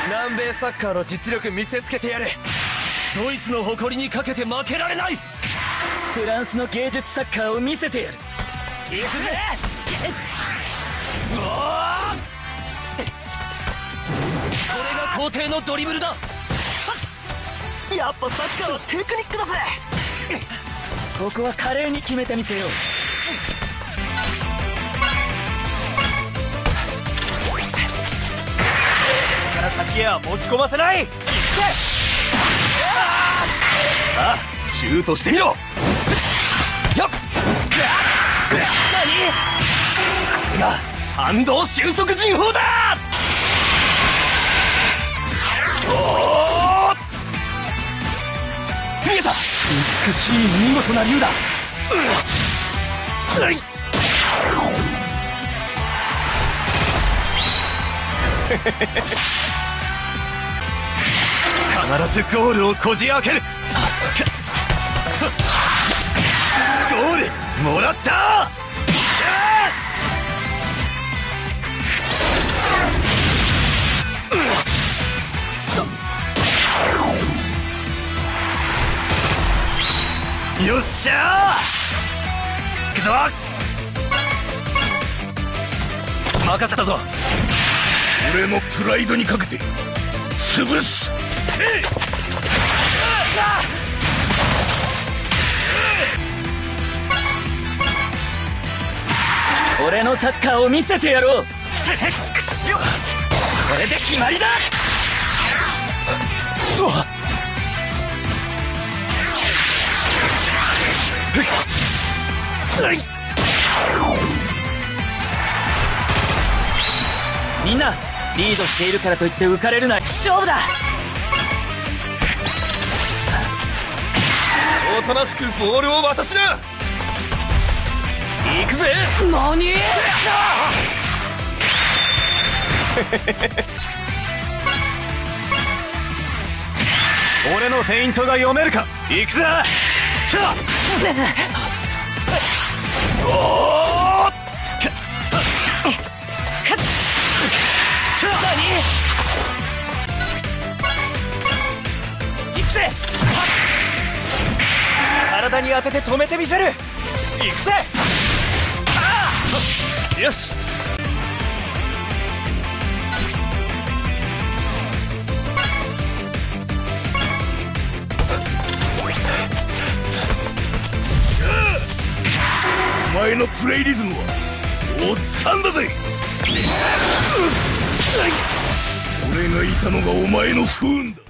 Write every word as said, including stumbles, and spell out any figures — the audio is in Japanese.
南米サッカーの実力見せつけてやる。ドイツの誇りにかけて負けられない。 フランスの芸術サッカーを見せてやる。行くぜ。 うわー、これが皇帝のドリブルだ。 やっぱサッカーはテクニックだぜ。ここは華麗に決めてみせよう。 から先へは持ち込ませない。行くぜ。さあシュートしてみろ。よっ、何、これが反動収束陣法だ。おお、見えた。美しい見事な竜だ。うっ、はい必ずゴールをこじ開ける。ゴールもらった。よっしゃー、行くぞ。任せたぞ。俺のプライドにかけて潰す。 俺のサッカーを見せてやろう。 くそ、これで決まりだ。 うわっ、 みんなリードしているからといって浮かれるな。勝負だ。 おとなしくボールを渡しな。行くぜ。 何俺のフェイントが読めるか。行くぜ。ちょおー、行くぜ。体に当てて止めてみせる。行くぜ。よし。お前のプレイリズムはもう掴んだぜ。俺がいたのがお前の不運だ。